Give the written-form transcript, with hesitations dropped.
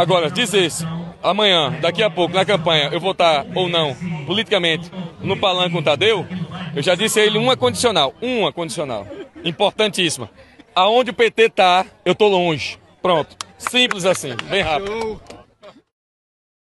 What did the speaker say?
Agora, dizer se amanhã, daqui a pouco, na campanha, eu vou estar ou não, politicamente, no palanque com o Tadeu, eu já disse a ele uma condicional, importantíssima. Aonde o PT tá, eu tô longe. Pronto. Simples assim, bem rápido.